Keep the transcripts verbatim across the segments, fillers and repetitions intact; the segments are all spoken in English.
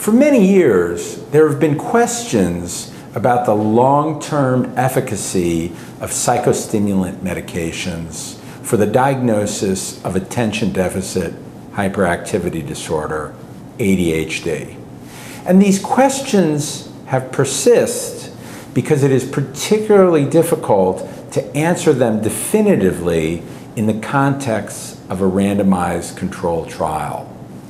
For many years, there have been questions about the long-term efficacy of psychostimulant medications for the diagnosis of attention deficit hyperactivity disorder, A D H D. And these questions have persisted because it is particularly difficult to answer them definitively in the context of a randomized controlled trial.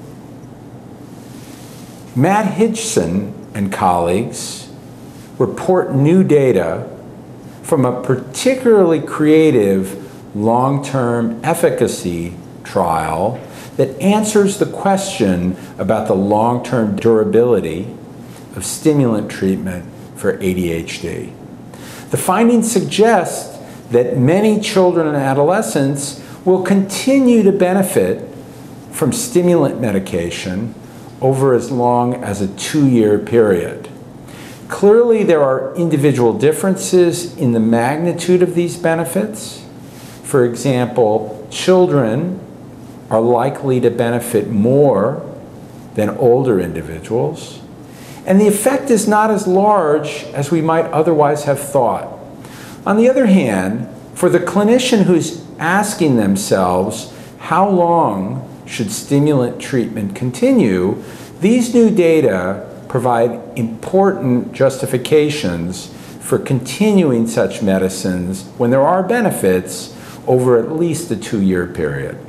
Matt Hitchson and colleagues report new data from a particularly creative long-term efficacy trial that answers the question about the long-term durability of stimulant treatment for A D H D. The findings suggest that many children and adolescents will continue to benefit from stimulant medication over as long as a two-year period. Clearly, there are individual differences in the magnitude of these benefits. For example, children are likely to benefit more than older individuals, and the effect is not as large as we might otherwise have thought. On the other hand, for the clinician who's asking themselves, how long should stimulant treatment continue, these new data provide important justifications for continuing such medicines when there are benefits over at least a two-year period.